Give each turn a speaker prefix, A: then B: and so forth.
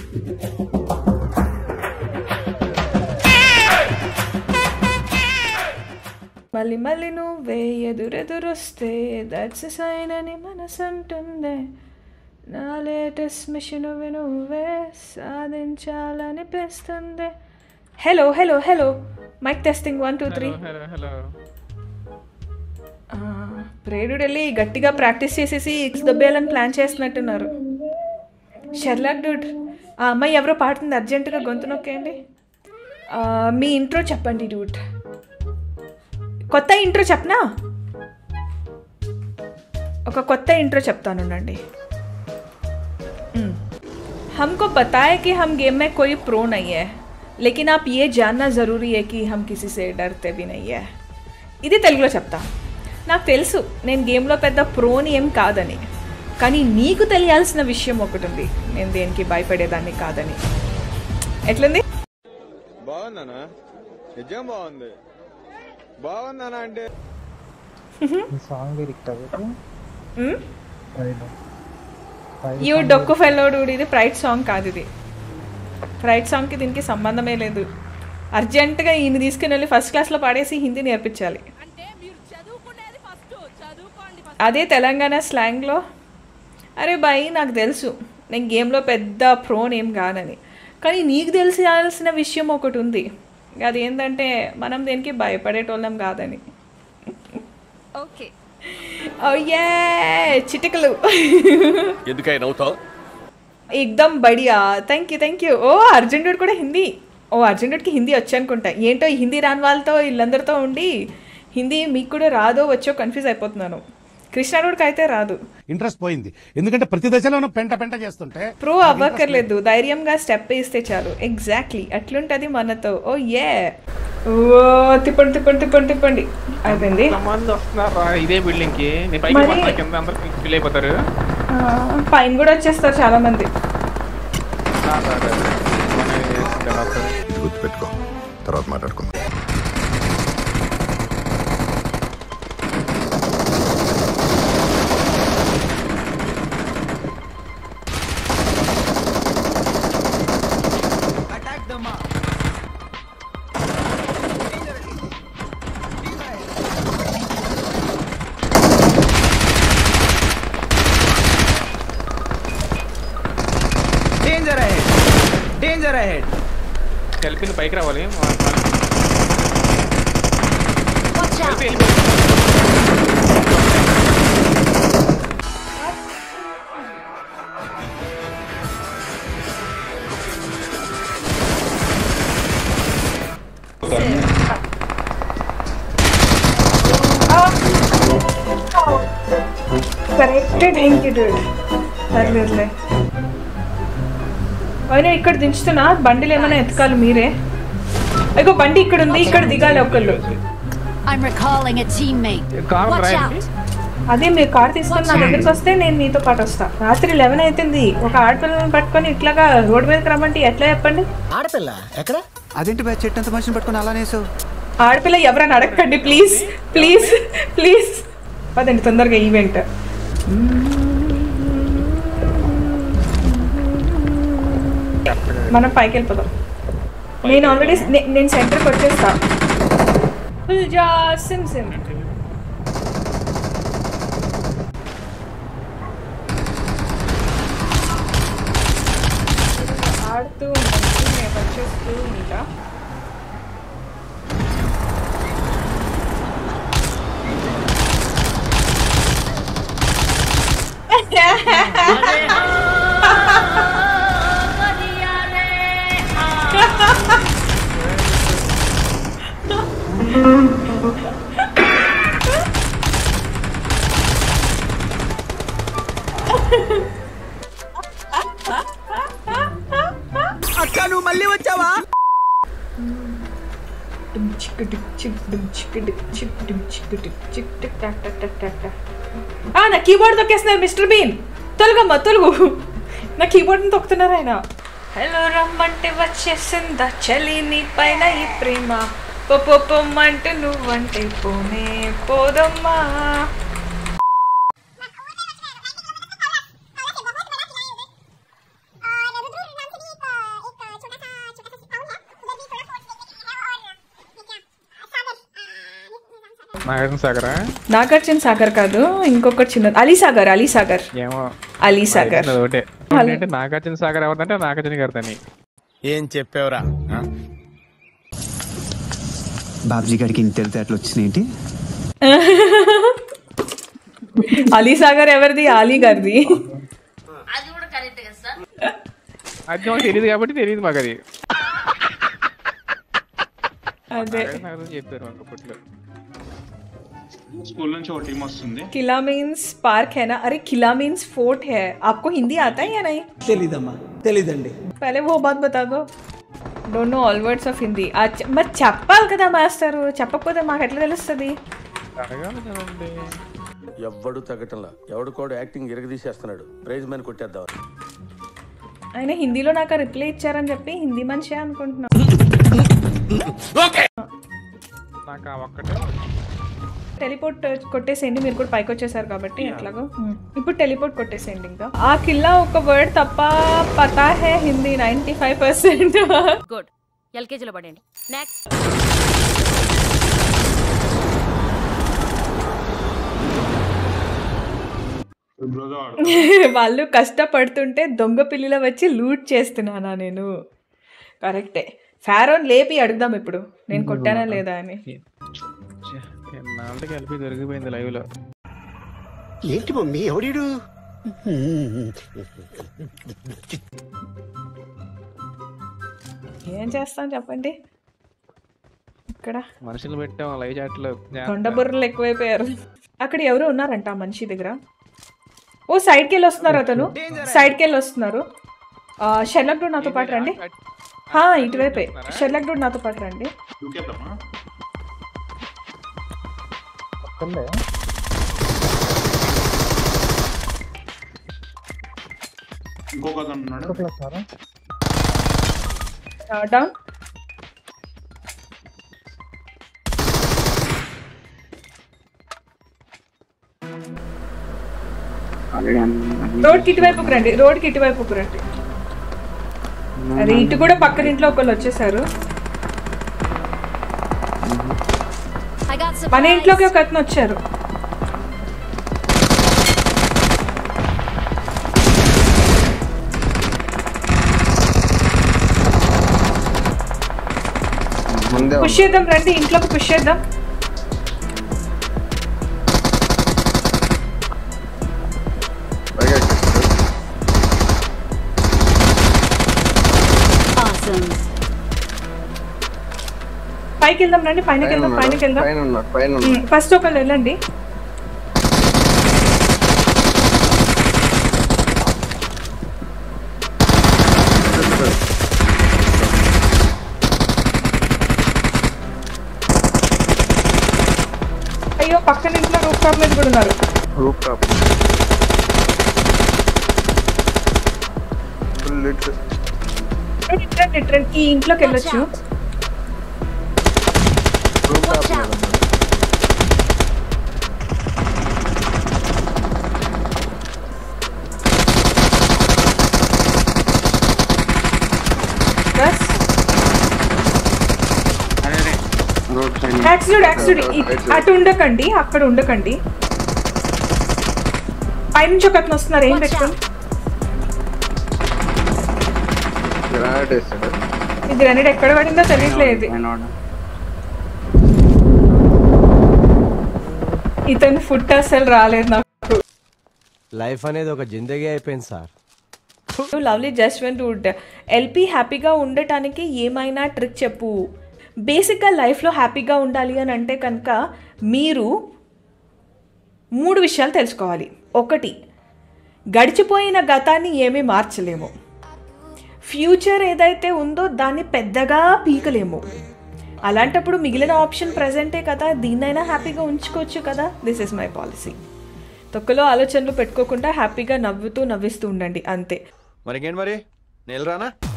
A: మళ్ళీ మళ్ళీ నువ్వే ఎదురెదురొస్తే దట్స్ సైన్ అని మనసంటుందే నా లేటెస్ట్ మిషన్ నువ్వే సాధించాలనిపిస్తుంది. Hello hello hello mic testing 1 2 3. ప్రేరుడు వెళ్ళి గట్టిగా ప్రాక్టీస్ చేసేసి ఇక్స్ దబ్బేయాలని ప్లాన్ చేస్తున్నట్టున్నారు. షెర్లాక్ డూడ్ ఆ అమ్మాయి ఎవరో పాడుతుంది, అర్జెంటుగా గొంతు నొక్కేయండి. మీ ఇంట్రో చెప్పండి డూడ్. కొత్త ఇంట్రో చెప్పనా? ఒక కొత్త ఇంట్రో చెప్తానుండండి. हमको पता है कि हम गेम में कोई प्रो नहीं है, लेकिन आप ये जानना ज़रूरी है कि हम किसी से डरते भी नहीं है. ఇది తెలుగులో చెప్తా. నాకు తెలుసు నేను గేమ్లో పెద్ద ప్రోని ఏం కాదని, కానీ నీకు తెలియాల్సిన విషయం ఒకటి ఉంది, నేను దేనికి భయపడేదాన్ని కాదని. ఎట్లుంది?
B: బాగుందనా? నిజం బాగుంది. బాగుందనా అంటే
C: సాంగ్
A: యూ డొక్కు ఫెల్లో డూడ్. ఇది ప్రైడ్ సాంగ్ కాదు, ఇది ప్రైడ్ సాంగ్కి దీనికి సంబంధమే లేదు. అర్జెంటుగా ఈయన తీసుకుని వెళ్ళి ఫస్ట్ క్లాస్లో పాడేసి హిందీ నేర్పించాలి. అదే తెలంగాణ స్లాంగ్లో. అరే బాయ్ నాకు తెలుసు నేను గేమ్లో పెద్ద ప్రోన్ ఏం కానని, కానీ నీకు తెలియాల్సిన విషయం ఒకటి ఉంది, అదేంటంటే మనం దేనికి భయపడేటోళ్ళం కాదని. ఓకే ఓయే చిటికలు ఎక్దమ్ బడియా. Thank you. ఓ అర్జునుడు కూడా హిందీ. ఓ అర్జునుడికి హిందీ వచ్చి అనుకుంటా. ఏంటో హిందీ రాని వాళ్ళతో వీళ్ళందరితో ఉండి హిందీ మీకు కూడా రాదో వచ్చో కన్ఫ్యూజ్ అయిపోతున్నాను. కృష్ణాడుడికి అయితే రాదు.
D: ఇంట్రెస్ట్ పోయింది, ఎందుకంటే ప్రతి దశలోనూ పెంట చేస్తుంటే
A: ప్రో అవ్వక్కర్లేదు, ధైర్యంగా స్టెప్ వేస్తే చాలు. ఎగ్జాక్ట్లీ అట్లుంటది మనతో. ఓ ఏ ఓ తిప్పండి అయిపోయింది.
E: ఇదే బిల్డింగ్ కి
A: పైన కూడా వచ్చేస్తారు చాలా మంది.
B: గుర్తుపెట్టుకో, తర్వాత మాట్లాడుకుందాం.
E: Danger ahead. కలిపింది పైకి రావాలి.
A: కరెక్టే. Thank you dude. సర్లేదులే. అయినా ఇక్కడ దించుతున్నా, బండిలు ఏమైనా ఎత్తుకాలి మీరే. అయ్యో బండి ఇక్కడ ఉంది, ఇక్కడ దిగాలి ఒకళ్ళు. అదే మీరు కార్ తీసుకొని నా దగ్గరికి వస్తే నేను మీతో పాటు వస్తా. రాత్రి 11 అవుతుంది. ఒక ఆడపిల్లని పట్టుకొని ఇట్లాగా రోడ్డు మీదకి రమ్మంటే ఎట్లా చెప్పండి?
F: ఆడపిల్ల ఎక్కడ? అదేంటి బ్యాచ్ చెట్టు అంత మనిషిని పట్టుకొని అలా నేసావు?
A: ఆడపిల్ల ఎవరైనా అడగండి ప్లీజ్ ప్లీజ్ ప్లీజ్. పదండి తొందరగా ఈవెంట్. మనం పైకి వెళ్ళిపోదాం. నేను ఆల్రెడీ నేను సెంటర్కి వచ్చేస్తా. ఫుల్జా సిమ్ సిమ్ ఆడుతూ ఉంటుంది. నేను వచ్చేస్తూ ఇలా
F: అక్క నువ్వు మళ్ళీ వచ్చావా?
A: నా కీబోర్డ్ తొక్కేస్తున్నారు మిస్టర్ బీన్. తొలగమ్మా తొలుగు. నా కీబోర్డ్ని తొక్కుతున్నారు ఆయన. హలో రమ్మంటే వచ్చేసిందా చలి నీ పైన ఈ ప్రేమ, పొమ్మంటే నువ్వంటే పోనే పోదమ్మా.
E: నాగార్జున సాగరా?
A: నాగార్జున సాగర్ కాదు, ఇంకొకటి చిన్నది, అలీసాగర్.
E: ఏమో
A: అలీసాగర్.
E: ఒకటే అంటే నాగార్జున సాగర్ ఎవరిదంటే నాగార్జున గారిదని.
D: ఏం చెప్పావురా?
F: బాబ్జీ గారికి ఇంత తెలివితేటలు వచ్చినాయేంటి?
A: అలీసాగర్ ఎవరిది? ఆలీ గారిది.
E: అది మాకు తెలియదు కాబట్టి తెలియదు మాకు అది.
A: అదే
E: చెప్పారు మాకు అప్పట్లో.
G: स्कूल నుంచి ఒక టీం వస్తుంది.
A: किला मीन्स पार्क है ना? अरे किला मीन्स फोर्ट है. आपको हिंदी आता है या नहीं?
H: తెలీదండి.
A: पहले वो बात बता दो. Don't know all words of Hindi. మరి చెప్పాలి కదా మాస్టరు, చెప్పకపోతే మాకు ఎట్లా తెలుస్తుంది?
E: అడగాలి కదండి.
I: ఎవ్వడు తగ్గటంలా ఎవడు కూడా యాక్టింగ్ ఇరగదీసేస్తున్నాడు. ప్రైజ్ మ్యాన్ కొట్టేద్దాం.
A: ఆయన హిందీలో నాకు రిప్లై ఇచ్చారని చెప్పి హిందీ మనిషి అనుకుంటున్నాను.
E: నాకు ఒక్కటే
A: టెలిపోర్ట్ కొట్టేసేయండి, మీరు కూడా పైకి వచ్చేసారు కాబట్టి ఎట్లాగో. ఇప్పుడు టెలిపోర్ట్ కొట్టేసేయండి. ఇంకా ఆ కిల్లా ఒక వర్డ్ తప్ప పతా హే హిందీ 95%.
J: గుడ్. ఎల్కేజీలో పడండి. నెక్స్ట్
A: వాళ్ళు కష్టపడుతుంటే దొంగ పిల్లల వచ్చి లూట్ చేస్తున్నానా నేను? కరెక్టే. ఫారోన్ లేపి అడుగుదాం ఇప్పుడు నేను కొట్టానా లేదా అని.
E: నాలుగు కలిపి దొరికిపోయింది లైవ్ లో.
H: ఏంటి మమ్మీ ఎవడీడు?
A: ఏం చేస్తాం చెప్పండి. ఇక్కడ
E: మనుషులు పెట్టాం లైవ్ చాట్ లో.
A: కొండ బుర్రలు ఎక్కువైపోయారు. అక్కడ ఎవరు ఉన్నారంట ఆ మనిషి దగ్గర. ఓ సైడ్కి వెళ్ళి వస్తున్నారు, అతను సైడ్కి వెళ్ళి వస్తున్నారు. షెర్లాక్ డూడ్ నాతో పాటు రండి. ఇటువైపే షెర్లాక్ డూడ్ నాతో పాటు రండి.
G: ఇంకొక
A: డౌన్. రోడ్కి ఇటువైపుకు రండి, రోడ్కి ఇటువైపుకు రండి. అరే ఇటు కూడా పక్కన ఇంట్లో ఒకళ్ళు వచ్చేసారు. మన ఇంట్లోకి ఒక అతను వచ్చారు. పుష్ చేద్దాం రండి, ఇంట్లోకి పుష్ చేద్దాం. పైకి వెళ్దాం రండి, పైనకి వెళ్దాం. ఫస్ట్ ఒకళ్ళు వెళ్ళండి. అయ్యో పక్కన ఇంట్లో రూఫ్ టాప్ మీద కూడా ఉన్నారు. ఈ ఇంట్లోకి వెళ్ళొచ్చు. అటు ఉండకండి, అక్కడ ఉండకండి. పైనుంచి ఒక అతను వస్తున్నారు. ఏం పెట్టుకోండి. ఈ గ్రెనేడ్ ఎక్కడ పడిందో తెలియట్లేదు. ఇతను ఫుట్ అసలు రాలేదు నాకు.
H: లైఫ్ అనేది ఒక జిందగీ అయిపోయింది sir.
A: Lovely just went wood. ఎల్పి హ్యాపీగా ఉండటానికి ఏమైనా ట్రిక్ చెప్పు. బేసిక్గా లైఫ్లో హ్యాపీగా ఉండాలి అని అంటే కనుక మీరు 3 విషయాలు తెలుసుకోవాలి. 1, గడిచిపోయిన గతాన్ని ఏమీ మార్చలేము. ఫ్యూచర్ ఏదైతే ఉందో దాన్ని పెద్దగా పీకలేము. అలాంటప్పుడు మిగిలిన ఆప్షన్ ప్రజెంటే కదా, దీన్నైనా హ్యాపీగా ఉంచుకోవచ్చు కదా. This is my policy. తొక్కలో ఆలోచనలు పెట్టుకోకుండా హ్యాపీగా నవ్వుతూ నవ్విస్తూ ఉండండి అంతే.
I: మరికేంటి మరి నేను రానా?